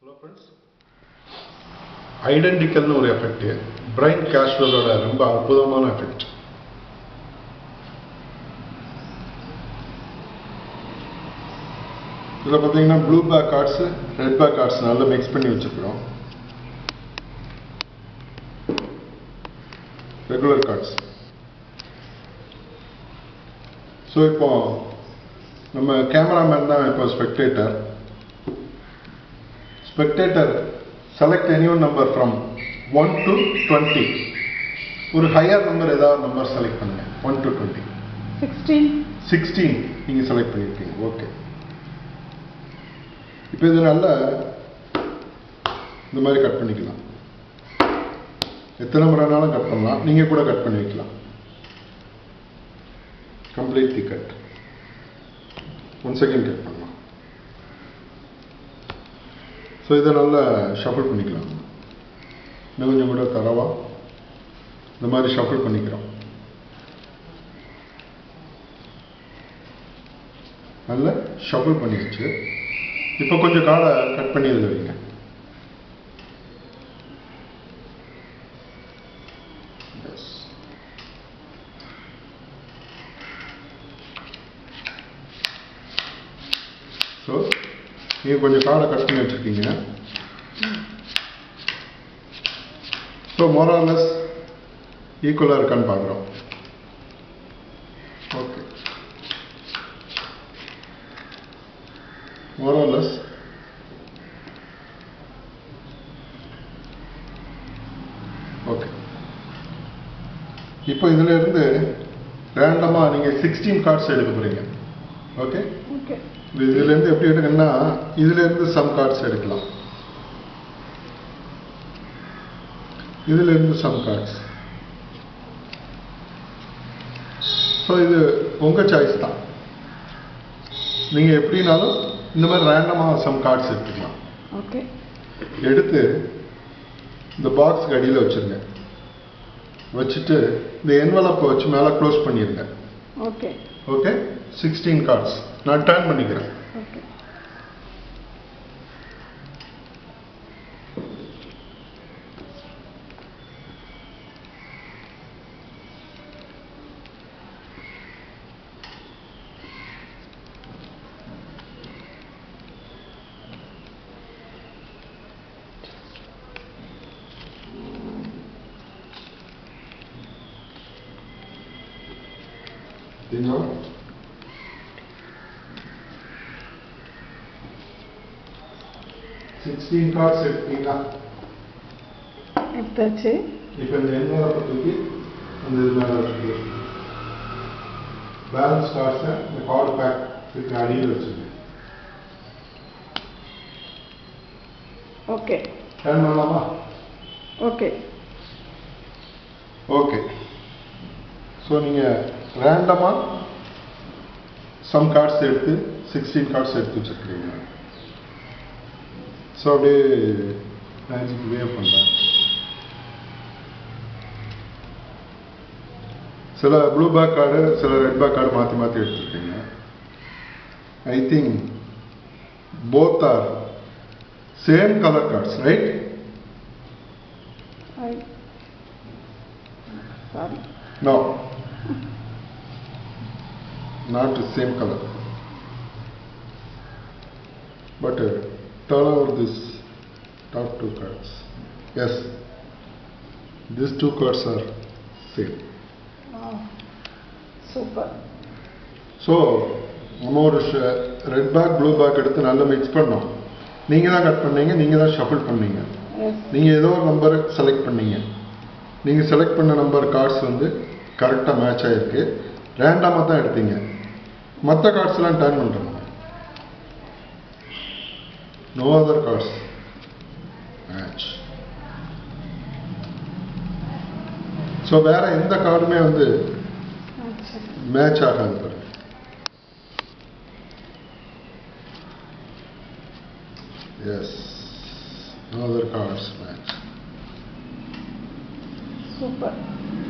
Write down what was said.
Hello friends, identical ஒரு effect brain casual ஓட ரொம்ப அற்புதமான effect. இதுல பாத்தீங்கன்னா blue back cards red back cards நல்லா mix பண்ணி வச்சிருக்கோம். Regular cards. So இப்போ நம்ம கேமராமேன் தான் இப்போ spectator. Spectator, select any one number from 1 to 20. ஒரு higher number ஏதாவது number select பண்ணுங்க. 1 to 20. 16 நீங்க select பண்ணிருக்கீங்க. ஓகே. இப்போ இது நல்லா இந்த மாதிரி கட் பண்ணிக்கலாம். எத்தனை முறைனாலும் கட் பண்ணலாம். நீங்க கூட கட் பண்ணி வைக்கலாம். Completely cut. Once again cut பண்ணலாம். So இதை நல்லா ஷஃபிள் பண்ணிக்கலாம். இன்னும் கொஞ்சம் கூட தரவா இந்த மாதிரி ஷஃபிள் பண்ணிக்கிறோம். நல்லா ஷஃபிள் பண்ணிடுச்சு. இப்போ கொஞ்சம் காடை கட் பண்ணி இதில் வைங்க. ஸோ நீங்கள் கொஞ்சம் காடை கட் பண்ணி வச்சுருக்கீங்க. ஸோ மோராலஸ் ஈக்குவலாக இருக்கான்னு பார்க்குறோம். ஓகே, மோராலஸ் ஓகே. இப்போ இதில் இருந்து ரேண்டமாக நீங்கள் 16 கார்ட்ஸ் எடுக்க போகிறீங்க. ஓகே, இதுலேருந்து எப்படி எடுக்கணும்னா இதுலேருந்து சம் கார்ட்ஸ் எடுக்கலாம். இதுலேருந்து சம் கார்ட்ஸ். ஸோ இது உங்கள் சாய்ஸ் தான். நீங்கள் எப்படினாலும் இந்த மாதிரி ரேண்டமாக சம் கார்ட்ஸ் எடுத்துக்கலாம். ஓகே, எடுத்து இந்த பாக்ஸ்க்கு அடியில் வச்சுருங்க. வச்சுட்டு இந்த என்வலப்பை வச்சு மேலே க்ளோஸ் பண்ணிடுங்க. ஓகே ஓகே, 16 கார்ட்ஸ் நான் டர்ன் பண்ணிக்கிறேன். ஓகே, சரிங்களா? 16 கார்ட்ஸ் எடுத்தீங்களா? எடுத்தாச்சு. இப்போ இந்த என்வலப்பை தூக்கி அந்த இது மேலே வச்சுட்டு பேலன்ஸ் கார்ட்ஸை இந்த கார்டு பேக் அடியில் வச்சுருங்க. ஓகே, டர்ன் பண்ணலாமா? Okay okay. ஸோ நீங்கள் ரேண்டமாக சம் கார்ட்ஸ் எடுத்து 16 கார்ட்ஸ் எடுத்து வச்சுருக்கிறீங்க. ஸோ அப்படியே மேஜிக் வேவ் பண்ணுறேன். சில ப்ளூ பேக் கார்டு சில ரெட் பேக் கார்டு மாற்றி மாற்றி எடுத்துருக்கீங்க. I think both are same colour cards, right? Sorry, No, not the same color. But turn over this top two cards. Yes, these two cards are same. Super. So நம்ம ஒரு red bag blue bag எடுத்து நல்லா mix பண்ணோம். நீங்கள் தான் cut பண்ணீங்க, நீங்கள் தான் ஷஃபிள் பண்ணீங்க. நீங்கள் ஏதோ ஒரு நம்பர் செலக்ட் பண்ணீங்க. நீங்கள் செலக்ட் பண்ண நம்பர் கார்ட்ஸ் வந்து கரெக்டாக மேட்ச் ஆகிருக்கு. ரேண்டமாக தான் எடுத்தீங்க. மற்ற கார்ட்ஸ்லாம் டர்ன் பண்ணுறோம். No other cards match. ஸோ வேற எந்த கார்டுமே வந்து மேட்ச் ஆகாது பாருங்க. Yes, no other cards match. Super.